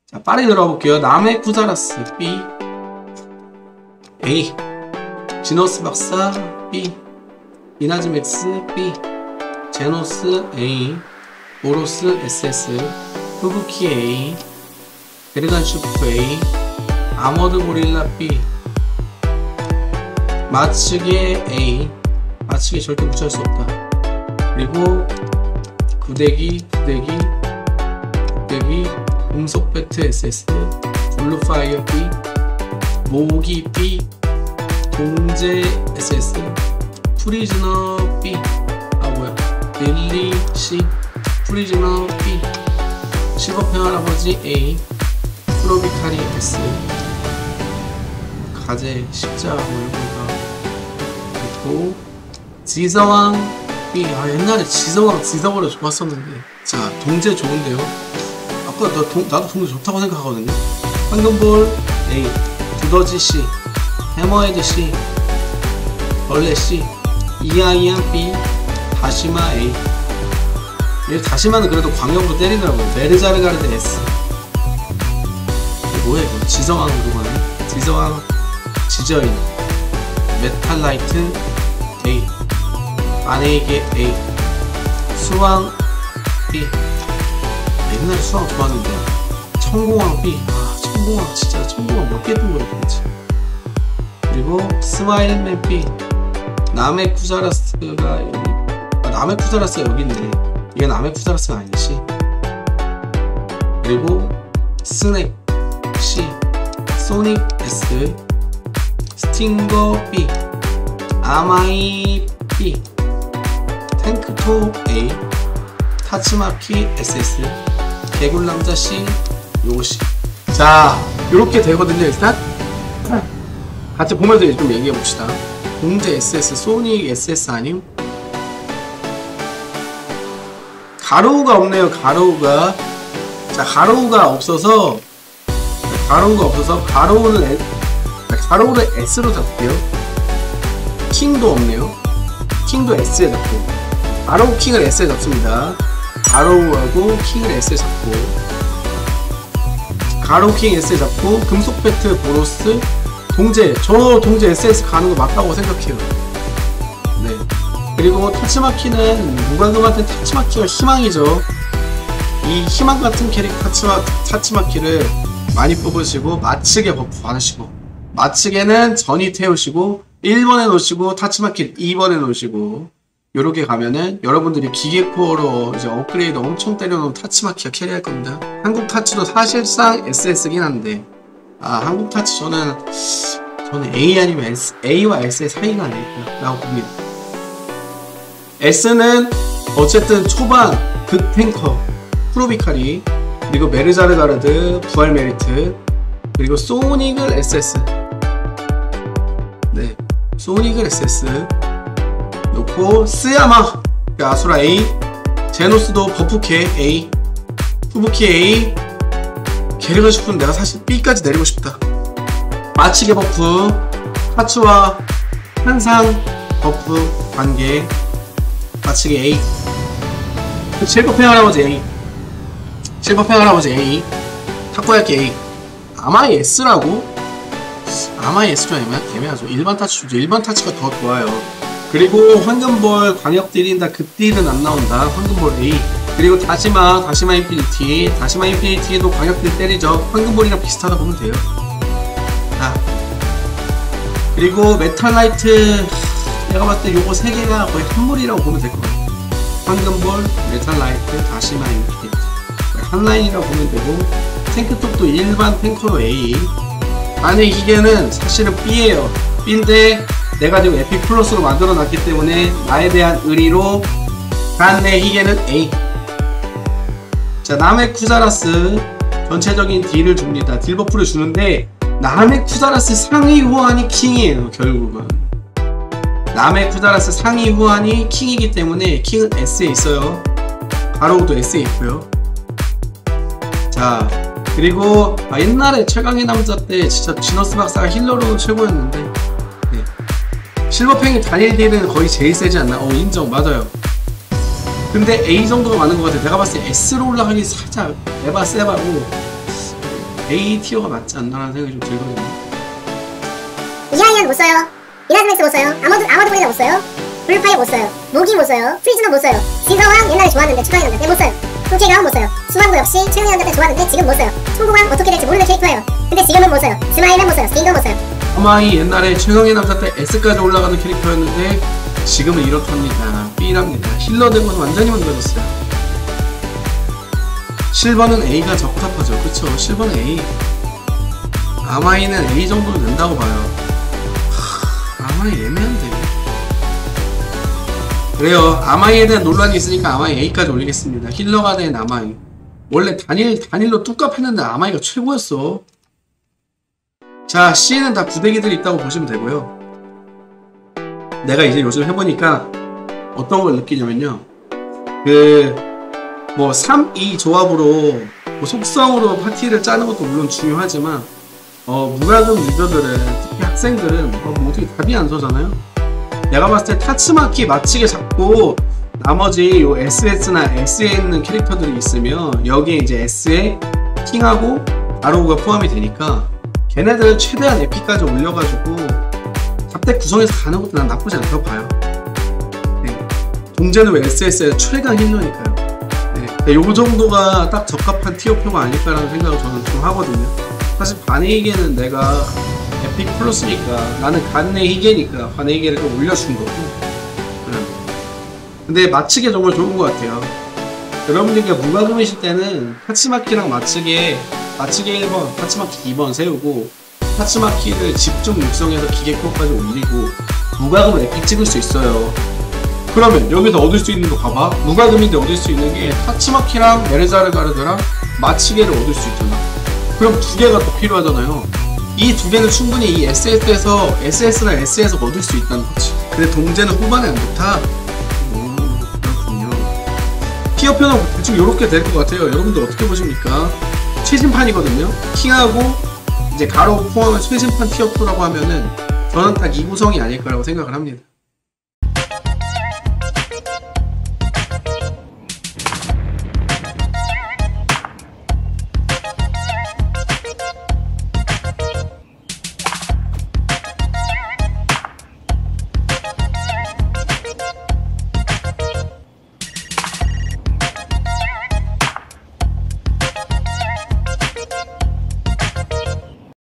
자, 빠르게 들어가 볼게요. 남의 쿠자라스 B, A, 지너스 박사 B, 이나즈맥스 B, 제노스 A, 오로스 SS, 후부키 A, 베르간 슈프 A, 아머드 고릴라 B, 마츠게 A, 마츠게 절대 무시할 수 없다. 그리고 구대기, 음속 배트 SS, 블루파이어 B, 모기 B, 동제 SS, 프리즈너 B, 빌리 C, 프리즈너 B, 실버펜 할아버지 A, 프로비카리 S, 가제 십자 월급가 있고, 지서왕 B. 옛날에 지서왕 지서버려 좋았었는데. 자, 동제 좋은데요. 아까 나도 동제 좋다고 생각하거든요. 황금볼 A, 두더지 C, 해머헤드 C, 벌레 C, 이아이안 B, 다시마 A. 다시마는 그래도 광역으로 때리더라고요. 메르자르가르드 S. 이게 뭐야 이거? 지서왕으로 가네. 지서왕 지저인, 메탈라이트 A, 아네이게 A, 수왕 B. 옛날에 수왕 좋았는데. 청공왕 B. 청공왕 진짜 청공왕 몇 개 뜬 거야 도대체. 그리고 스마일맨 B. 남의 쿠자라스가 여기. 남의 쿠자라스가 여기 있네. 이게 남의 쿠자라스가 아니지. 그리고 스낵 C, 소닉 S, 스팅거 B, 아마이 B, 탱크톱 A, 타츠마키 SS, 개굴남자 C, 요거 C. 자, 요렇게 되거든요. 일단 같이 보면서 좀 얘기해 봅시다. 동제 SS, 소닉 SS 아님? 가로우가 없네요. 가로우가. 자, 가로우가 없어서 가로우를 S로 잡고요. 킹도 없네요. 킹도 S에 잡고, 가로우 킹을 S에 잡습니다. 가로우하고 킹을 S에 잡고, 가로우 킹 S에 잡고, 금속 배트 보로스 동제. 저 동제 SS 가는 거 맞다고 생각해요. 네. 그리고 타츠마키는 무관금한테 타츠마키가 희망이죠. 이 희망 같은 캐릭터 타츠마키를 많이 뽑으시고, 마츠게 버프 받으시고, 마츠게는 전이 태우시고 1번에 놓으시고, 타츠마키 2번에 놓으시고, 요렇게 가면은 여러분들이 기계코어로 이제 업그레이드 엄청 때려놓은 타츠마키가 캐리할 겁니다. 한국 타츠도 사실상 SS긴 한데, 한국 타츠 저는 A 아니면 A와 S의 사이가 아닐까라고 봅니다. S는 어쨌든 초반 극탱커 프로비카리, 그리고 메르자르가르드 부활 메리트, 그리고 소닉을 SS. 네, 소닉을 SS 놓고, 스야마 아수라 A, 제노스도 버프케 A, 후부키 A. 게르가 싶은 내가 사실 B까지 내리고 싶다. 마치게 버프, 타츠와 한상 버프 관계, 마치게 A, 실버펜 할아버지 A, 실버펜 할아버지 A, 타코야키 A. 아마이 S라고? 아마이 S도 애매하죠. 일반 타치 좋죠. 일반 타치가 더 좋아요. 그리고 황금볼 광역 딜인다. 그 딜은 안 나온다. 황금볼 A. 그리고 다시마 인피니티도 광역 딜 때리죠. 황금볼이랑 비슷하다 보면 돼요. 자, 그리고 메탈라이트, 내가 봤을 때 요거 3개가 거의 한물이라고 보면 될 것 같아요. 황금볼, 메탈라이트, 다시마 인피니티. 한 라인이라고 보면 되고, 탱크톱도 일반 탱커로 A. 안의 기계는 사실은 B예요. B인데 내가 지금 에픽 플러스로 만들어 놨기 때문에 나에 대한 의리로 간내 희게는 A. 자, 남의 쿠자라스 전체적인 딜을 줍니다. 딜 버프를 주는데, 남의 쿠자라스 상위 후환이 킹이에요. 결국은 남의 쿠자라스 상위 후환이 킹이기 때문에 킹은 S에 있어요. 가로우도 S에 있고요. 자, 그리고 옛날에 최강의 남자 때 진짜 지너스 박사가 힐러로는 최고였는데, 네. 실버팽이 단일 딜은 거의 제일 세지 않나? 인정, 맞아요. 근데 A 정도가 많은 것 같아. 내가 봤을 때 S로 올라가기 살짝 에바 세바고, A 티어가 맞지 않나라는 생각이 좀 들거든요. 이하이언 못 써요. 이나즈맥스 못 써요. 아머드 브리더 못 써요. 블루파이어 못 써요. 모기 못 써요. 프리즈너 못 써요. 진서왕 옛날에 좋았는데 추가연대 때 못 써요. 꿀케이가운 못 써요. 수왕도 역시 최근 연대 때 좋았는데 지금 못 써요. 송공왕 어떻게 될지 모르는 캐릭터예요. 근데 지금은 못 써요. 스마일은 못 써요. 스팅거 못 써요. 아마이 옛날에 최강의 남자 때 S까지 올라가는 캐릭터였는데 지금은 이렇답니다. B랍니다. 힐러 된 건 완전히 망가졌어요. 실버는 A가 적합하죠. 그쵸? 실버는 A. 아마이는 A 정도는 된다고 봐요. 아마이 애매한데. 그래요. 아마이에 대한 논란이 있으니까 아마이 A까지 올리겠습니다. 힐러가 된 아마이. 원래 단일로 뚝갑 했는데 아마이가 최고였어. 자, C에는 다 부대기들이 있다고 보시면 되고요. 내가 이제 요즘 해보니까 어떤 걸 느끼냐면요. 3, 2 조합으로 속성으로 파티를 짜는 것도 물론 중요하지만 무과금 유저들은, 특히 학생들은 어떻게 답이 안 서잖아요. 내가 봤을 때 타츠마키 맞추게 잡고 나머지 요 SS나 S에 있는 캐릭터들이 있으면 여기에 이제 S에 킹하고 아로우가 포함이 되니까 걔네들 최대한 에피까지 올려가지고 잡덱 구성해서 가는 것도 난 나쁘지 않다고 봐요. 네. 동제는 왜 SS의 최강 힐러니까요. 네. 요 정도가 딱 적합한 티어표가 아닐까라는 생각을 저는 좀 하거든요. 사실 반의에게는 내가 에픽 플러스니까 나는 간의희계니까 간의희계를 좀 올려준 거고. 근데 맞추기 정말 좋은 것 같아요. 여러분들께 무과금이실 때는 타츠마키랑 맞추기 1번, 타츠마키 2번 세우고 타츠마키를 집중 육성해서 기계코어까지 올리고 무과금을 에픽 찍을 수 있어요. 그러면 여기서 얻을 수 있는 거 봐봐. 무과금인데 얻을 수 있는 게 타츠마키랑 메르자르가르드랑 마치게를 얻을 수 있잖아. 그럼 두 개가 더 필요하잖아요. 이 두 개는 충분히 이 SS나 S에서 얻을 수 있다는 거지. 근데 동제는 후반에 안 좋다? 그렇군요. 티어표는 대충 이렇게 될 것 같아요. 여러분들 어떻게 보십니까? 최신판이거든요. 킹하고 이제 가로 포함한 최신판 티어표라고 하면은 저는 딱 이 구성이 아닐까라고 생각을 합니다.